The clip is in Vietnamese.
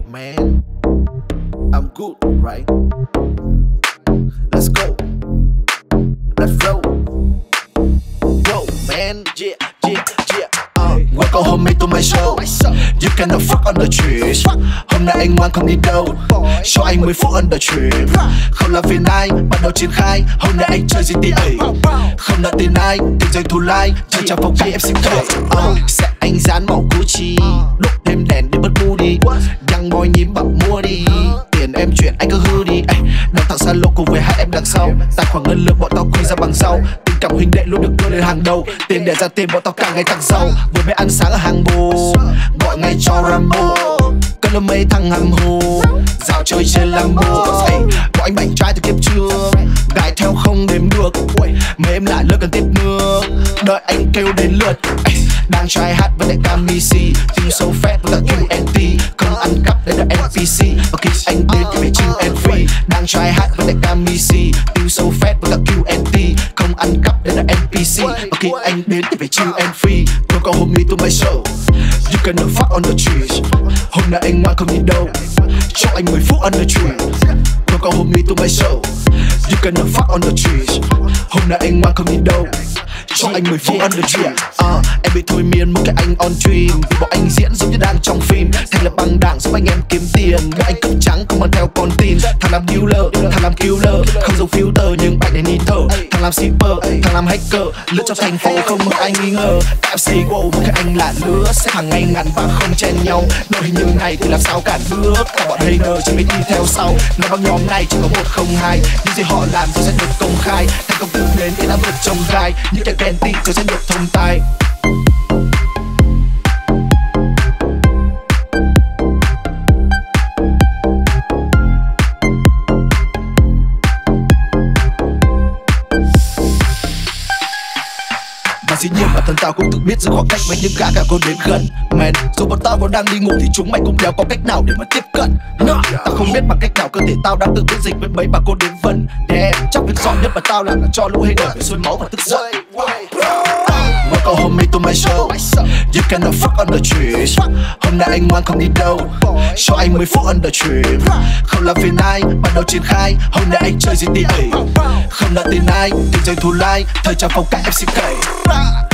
man. I'm good, right? Let's go. Let's roll. Whoa, man. Yeah, yeah, yeah. Welcome home to my show. You cannot fuck on the trees. Hôm nay anh ngoan không đi đâu. Cho anh 10 phút on the trip. Không làm phiền ai, bắt đầu triển khai. Hôm nay anh chơi GTA. Không nợ tiền ai, tiền doanh thu lai. Chơi trong phòng cách em xin kể. Sẽ anh dán màu Gucci. Đốt thêm đèn để bớt moody. Đang ngồi nhím bảo mua đi. Tiền em chuyển anh cứ hư đi. Đằng thẳng xa lộ cùng với hai em đằng sau. Tài khoản ngân lượng bọn tao quy ra bằng sau. Tình cảm huynh đệ luôn được đưa lên hàng đầu. Tiền để ra tiền bọn tao càng ngày càng giàu. Vừa mới ăn sáng ở Hàng Bồ, gọi ngay cho Rambo. Cơn lơ mấy thằng hầm hồ, dạo chơi trên Lambo. Bọn anh bảnh trai từ kiếp trước, gái theo không đếm được. Mấy em lại lỡ cần tiếp nước, đợi anh kêu đến lượt. Đang try hát với đại Camisi, team so fat với cả QNT. Không ăn cắp đây là NPC, và khi anh đến thì phải chill and free. Đang try hát với đại Camisi, team so fat với cả QNT. Không ăn cắp đây là NPC, và khi anh đến thì phải chill and free. Tôi có homie to my show, you cannot fuck on the trees. Hôm nay anh ngoan không đi đâu, cho anh 10 phút on the tree. Tôi có homie to my show, you cannot fuck on the trees. Hôm nay anh ngoan không đi đâu, cho anh 10 phút on the tree. Em bị thôi miên một cái anh on stream, vì bọn anh diễn giống như đang trong phim. Thành lập bằng đảng giúp anh em kiếm tiền, để anh cướp trắng không ăn theo con tin. Thằng làm dealer, thằng làm killer, không dùng filter nhưng bạn này need thở. Thằng làm shipper, thằng làm hacker, lướt trong thành phố không một ai nghi ngờ. FC wow với các anh là lứa, sẽ hàng ngày ngắn và không chen nhau. Đội hình như này thì làm sao cản bước, cả bọn hater chỉ biết đi theo sau. Nói bằng nhóm này chỉ có 102, những gì họ làm rồi sẽ được công khai. Thành công tự đến thì đã vượt trong gai, những kẻ ghen tị rồi sẽ được thông tai. Dĩ nhiên bản thân tao cũng tự biết giữ khoảng cách với những gã cả con đến gần. Man, dù bọn tao còn đang đi ngủ thì chúng mày cũng đéo có cách nào để mà tiếp cận. Tao không biết bằng cách nào cơ thể tao đang tự biến dịch với mấy bà cô đến vần. Chắc việc giỏi nhất mà tao làm là cho lũ hater phải sôi máu và tức giận. Welcome home to my show, you cannot fuck on the trees. Hôm nay anh ngoan không đi đâu, cho anh 10 phút on the trip. Không làm phiền ai, bắt đầu triển khai. Hôm nay anh chơi GTA. Không nợ tiền ai, tiền doanh thu lai. Thời trang phong cách em xin kể.